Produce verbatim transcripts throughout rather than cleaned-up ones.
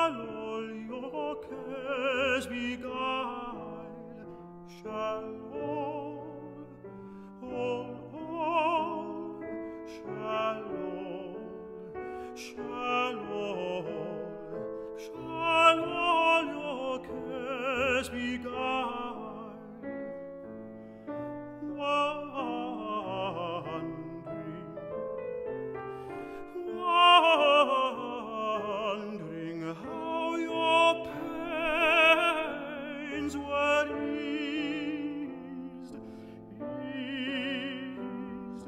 all your cares beguile, shall all, all, all, shall all, shall all, shall all your cares beguile. Wandering, wandering, how your pains were eased, eased,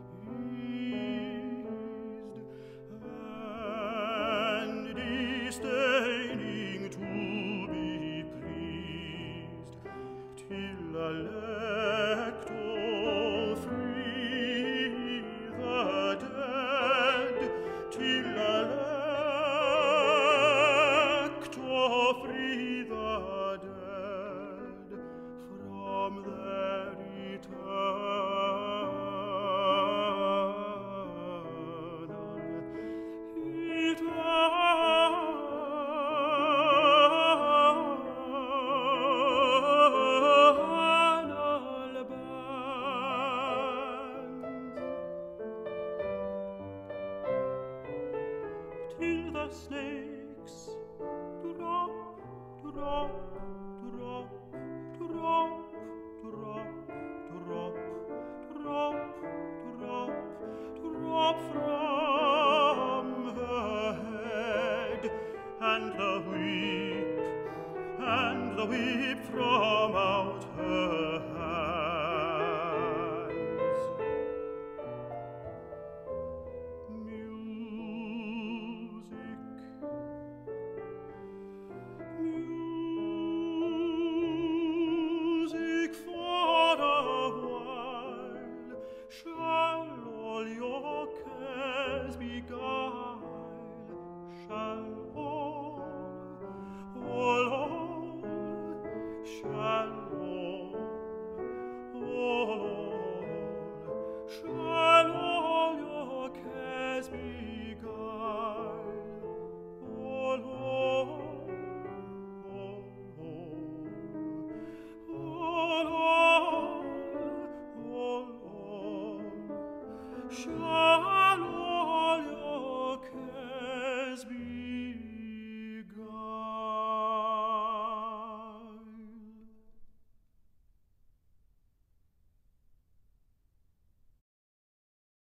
eased, and disdaining to be pleased, till a lector free the dead, till a lector free the dead from their eternal, eternal bands, till the snakes drop, drop, drop, drop, drop, drop, drop, drop, drop from her head, and the whip, and the whip from out her hands. Music, music for a while, shall all your cares beguile, shall all, all, all, shall all, all, shall all your cares beguile, all, all, all, all, all, all, all, shall